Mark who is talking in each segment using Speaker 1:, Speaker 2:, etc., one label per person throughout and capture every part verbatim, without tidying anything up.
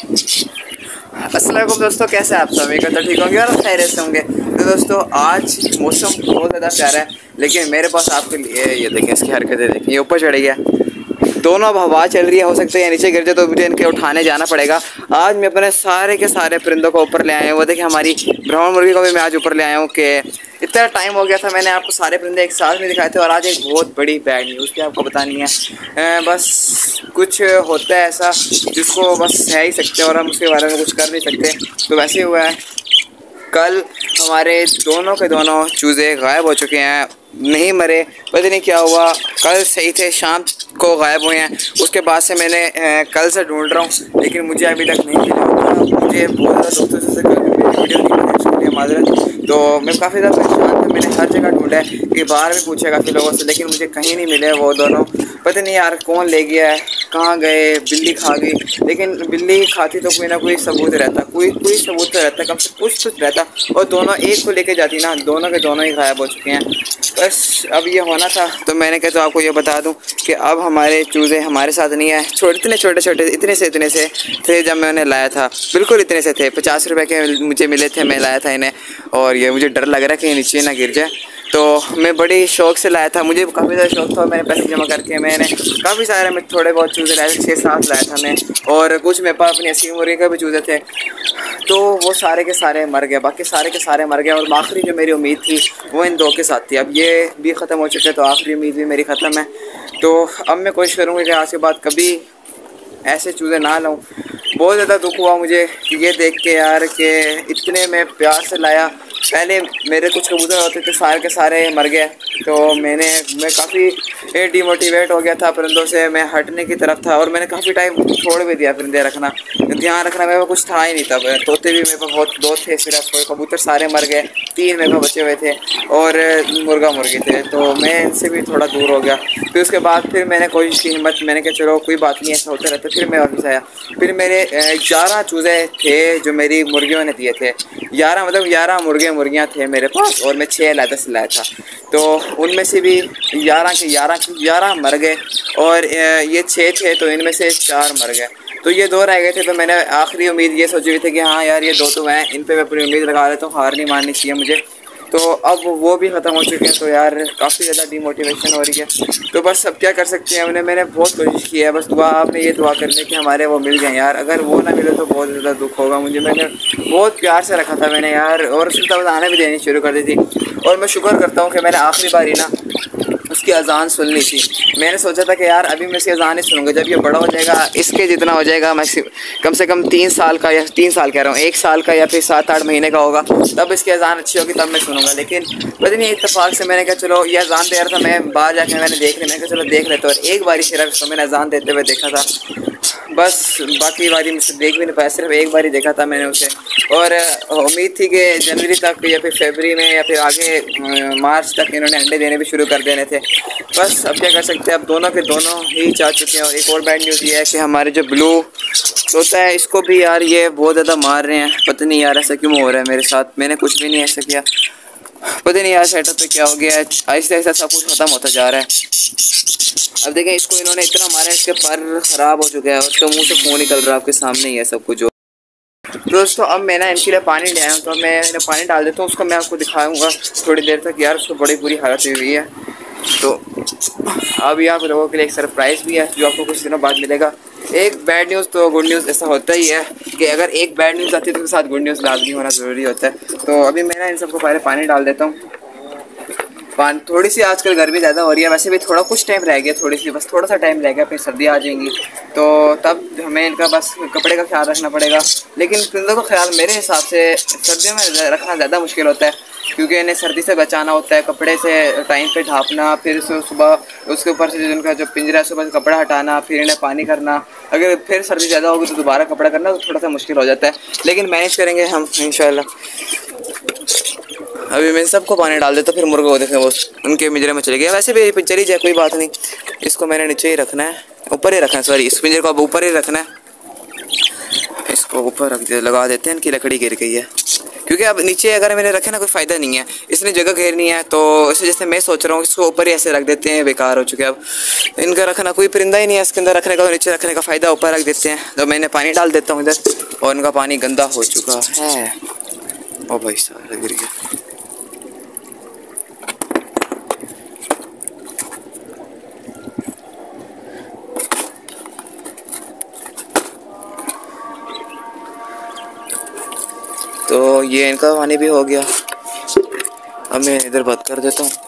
Speaker 1: अस्सलाम वालेकुम दोस्तों, कैसे आप सब? एक तो ठीक होंगे और खैरियत से होंगे। तो दोस्तों आज मौसम बहुत ज़्यादा प्यारा है, लेकिन मेरे पास आपके लिए ये देखें, इसकी हरकतें देखें। ये ऊपर चढ़ गया, दोनों अब हवा चल रही है, हो सकता है या नीचे गिर जाए तो मुझे इनके उठाने जाना पड़ेगा। आज मैं अपने सारे के सारे परिंदों को ऊपर ले आया हूँ। वो देखिए, हमारी ब्राउन मुर्गी को भी मैं आज ऊपर ले आया हूँ कि इतना टाइम हो गया था, मैंने आपको सारे परिंदे एक साथ में दिखाए थे। और आज एक बहुत बड़ी बैड न्यूज़ थी, आपको बतानी है। बस कुछ होता है ऐसा जिसको बस सह ही सकते हैं और हम उसके बारे में कुछ कर नहीं सकते। तो वैसे हुआ है, कल हमारे दोनों के दोनों चूज़े गायब हो चुके हैं, नहीं मरे। पता नहीं क्या हुआ, कल सही थे, शाम को गायब हुए हैं। उसके बाद से मैंने ए, कल से ढूंढ रहा हूँ, लेकिन मुझे अभी तक नहीं मिला। मुझे बहुत ज़्यादा दोस्तों से कल वीडियो नहीं मिली, उसके लिए माजरत। तो मैं काफ़ी ज़्यादा परेशान था, मैंने हर जगह ढूंढा है, कि बाहर भी पूछा काफ़ी लोगों से, लेकिन मुझे कहीं नहीं मिले वो दोनों। पता नहीं यार कौन ले गया है, कहाँ गए, बिल्ली खा गई। लेकिन बिल्ली खाती तो कोई ना कोई सबूत रहता, कोई कोई सबूत तो रहता, कम से कुछ कुछ रहता। और दोनों एक को लेके जाती ना, दोनों के दोनों ही गायब हो चुके हैं। बस अब ये होना था, तो मैंने कहा तो आपको ये बता दूं कि अब हमारे चूज़े हमारे साथ नहीं है। छोटे इतने छोटे छोटे इतने से इतने से थे जब मैं उन्हें लाया था, बिल्कुल इतने से थे। पचास रुपए के मुझे मिले थे, मैं लाया था इन्हें। और ये मुझे डर लग रहा है कि नीचे ना गिर जाए, तो मैं बड़ी शौक़ से लाया था। मुझे काफ़ी ज़्यादा शौक़ था, मैंने पैसे जमा करके मैंने काफ़ी सारे मैं थोड़े बहुत चूज़े लाए थे, छः सात लाया था मैं। और कुछ मेरे पास अपनी अस्सी मुर्गी के भी चूज़े थे, तो वो सारे के सारे मर गए, बाकी सारे के सारे मर गए। और आखिरी जो मेरी उम्मीद थी वो इन दो के साथ थी। अब ये भी ख़त्म हो चुके हैं, तो आखिरी उम्मीद भी मेरी ख़त्म है। तो अब मैं कोशिश करूँगी कि आज के बाद कभी ऐसे चूज़े ना लाऊं। बहुत ज़्यादा दुख हुआ मुझे कि ये देख के यार, कि इतने मैं प्यार से लाया। पहले मेरे कुछ कबूतर होते थे, सारे के सारे मर गए, तो मैंने मैं काफ़ी डिमोटिवेट हो गया था परिंदों से, मैं हटने की तरफ था। और मैंने काफ़ी टाइम छोड़ भी दिया परिंदे रखना, ध्यान रखना मेरे को कुछ था ही नहीं था। तोते भी मेरे पास बहुत दो थे सिर्फ, कबूतर सारे मर गए, तीन मेरे पास बचे हुए थे, और मुर्गा मुर्गी थे, तो मैं इनसे भी थोड़ा दूर हो गया। फिर उसके बाद फिर मैंने कोशिश की हिम्मत, मैंने कहा चलो कोई बात नहीं, ऐसा होता रहता। फिर मैं वापस आया, फिर मेरे ग्यारह चूज़े थे जो मेरी मुर्गियों ने दिए थे। ग्यारह मतलब ग्यारह मुर्गे मुर्गियाँ थे मेरे पास, और मैं छः लाया दस लाया था। तो उनमें से भी ग्यारह के ग्यारह ग्यारह मर गए, और ये छः थे तो इनमें से चार मर गए, तो ये दो रह गए थे। तो मैंने आखिरी उम्मीद ये सोची हुई थी कि हाँ यार ये दो तो हैं, इन पे मैं अपनी उम्मीद लगा लेता हूँ, हार नहीं माननी चाहिए मुझे। तो अब वो भी ख़त्म हो चुके हैं, तो यार काफ़ी ज़्यादा डीमोटिवेशन हो रही है। तो बस अब क्या कर सकते हैं, उन्हें मैंने बहुत कोशिश की है। बस दुआ आपने ये दुआ करने कि हमारे वो मिल जाएं यार। अगर वो ना मिले तो बहुत ज़्यादा दुख होगा मुझे, मैंने बहुत प्यार से रखा था मैंने यार, और उसकी तब आने भी देनी शुरू कर दी थी। और मैं शुक्र करता हूँ कि मैंने आखिरी बारी ना उसकी अजान सुननी थी। मैंने सोचा था कि यार अभी मैं इसकी अजान नहीं सुनूंगा, जब ये बड़ा हो जाएगा, इसके जितना हो जाएगा, मैं कम से कम तीन साल का या तीन साल कह रहा हूँ एक साल का या फिर सात आठ महीने का होगा, तब इसकी अजान अच्छी होगी, तब मैं सुनूंगा। लेकिन पता नहीं इत्तेफाक से मैंने कहा चलो ये अजान दे रहा था, मैं बाहर जाके मैंने देख लिया, मैंने कहा चलो देख लेते। और एक बारी सिर्फ इसको मैंने अजान देते हुए देखा था, बस बाकी बारी मुझसे देख भी नहीं पाया, सिर्फ एक बारी देखा था मैंने उसे। और उम्मीद थी कि जनवरी तक या फिर फरवरी में या फिर आगे मार्च तक इन्होंने अंडे देने भी शुरू कर देने थे। बस अब क्या कर सकते हैं, अब दोनों के दोनों ही चाह चुके हैं। और एक और बैड न्यूज़ ये है कि हमारे जो ब्लू तोता है, इसको भी यार ये बहुत ज़्यादा मार रहे हैं। पता नहीं यार ऐसा क्यों हो रहा है मेरे साथ, मैंने कुछ भी नहीं ऐसा किया, पता नहीं यार सेटअप पे क्या हो गया है, ऐसे ऐसा सब कुछ ख़त्म होता जा रहा है। अब देखें, इसको इन्होंने इतना मारा है, इसके पर ख़राब हो चुका है, उसके मुंह से खून निकल रहा है, आपके सामने ही है सब कुछ। दोस्तों अब मैं ना इनके लिए पानी ले आया हूँ, तो मैं इन्हें पानी डाल देता हूँ, उसको मैं आपको दिखाऊंगा थोड़ी देर तक। यार उसको बड़ी बुरी हालत हुई हुई है। तो अब आप लोगों के लिए एक सरप्राइज़ भी है जो आपको कुछ दिनों बाद मिलेगा। एक बैड न्यूज़ तो गुड न्यूज़ ऐसा होता ही है कि अगर एक बैड न्यूज़ आती है तो उसके साथ गुड न्यूज़ लाजमी होना ज़रूरी होता है। तो अभी मैं ना इन सबको पहले पानी डाल देता हूँ। पानी थोड़ी सी आजकल गर्मी ज़्यादा हो रही है, वैसे भी थोड़ा कुछ टाइम रह गया, थोड़ी सी बस थोड़ा सा टाइम रह गया, फिर सर्दी आ जाएंगी, तो तब हमें इनका बस कपड़े का ख्याल रखना पड़ेगा। लेकिन परिंदों का ख्याल मेरे हिसाब से सर्दियों में रखना ज़्यादा मुश्किल होता है, क्योंकि इन्हें सर्दी से बचाना होता है, कपड़े से टाइम पे ढाँपना, फिर सुबह उसके ऊपर से उनका जो पिंजरा है सुबह से कपड़ा हटाना, फिर इन्हें पानी करना। अगर फिर सर्दी ज़्यादा होगी तो दोबारा कपड़ा करना तो थोड़ा सा मुश्किल हो जाता है, लेकिन मैनेज करेंगे हम इंशाल्लाह। अभी मैं सबको पानी डाल देता, फिर मुर्गों को देखें वो उनके पिंजरे में चले गए। वैसे भी चली जाए कोई बात नहीं, इसको मैंने नीचे ही रखना है, ऊपर ही रखना है, सॉरी इस पिंजरे को अब ऊपर ही रखना है। इसको ऊपर रख दे, लगा देते हैं, इनकी लकड़ी गिर गई है, क्योंकि अब नीचे अगर मैंने रखे ना कोई फ़ायदा नहीं है, इसने जगह घेरनी है। तो इस वजह से मैं सोच रहा हूँ इसको ऊपर ही ऐसे रख देते हैं, बेकार हो चुके हैं अब इनका रखना, कोई परिंदा ही नहीं है इसके अंदर रखने का, तो नीचे रखने का फ़ायदा ऊपर रख देते हैं। तो मैंने पानी डाल देता हूँ इधर, और इनका पानी गंदा हो चुका है। ओ भाई साहब गिर गया। तो ये इनका पानी भी हो गया। अब मैं इधर बंद कर देता हूँ,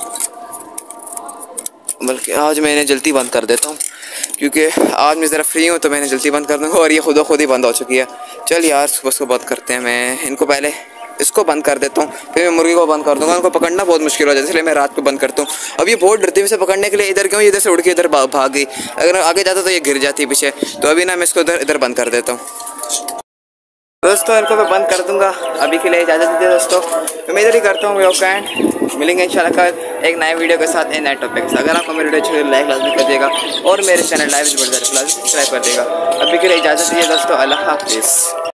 Speaker 1: बल्कि आज मैंने जल्दी बंद कर देता हूँ क्योंकि आज मैं ज़रा फ्री हूँ, तो मैंने जल्दी बंद कर दूँगा। और ये खुद खुद ही बंद हो चुकी है। चल यार सुबह उसको बंद करते हैं। मैं इनको पहले इसको बंद कर देता हूँ, फिर मैं मुर्गी को बंद कर दूँगा। उनको पकड़ना बहुत मुश्किल हो जाता है, इसलिए मैं रात को बंद करता हूँ। अब ये बहुत डरती है इसे पकड़ने के लिए, इधर क्यों इधर से उड़ के इधर भाग गई। अगर आगे जाता तो ये गिर जाती है पीछे। तो अभी ना मैं इसको इधर इधर बंद कर देता हूँ। दोस्तों इनको मैं बंद कर दूंगा, अभी के लिए इजाज़त दीजिए दोस्तों। तो मैं इधर ही करता हूँ वीडियो का एंड, मिलेंगे इंशाल्लाह कल एक नए वीडियो के साथ, एक नए टॉपिक के साथ। अगर आपको मेरी वीडियो अच्छी लगे लाइक लाजमी कर देगा, और मेरे चैनल लाइव सब्सक्राइब कर देगा। अभी के लिए इजाज़त दीजिए दोस्तों, अल्लाह हाफिज़।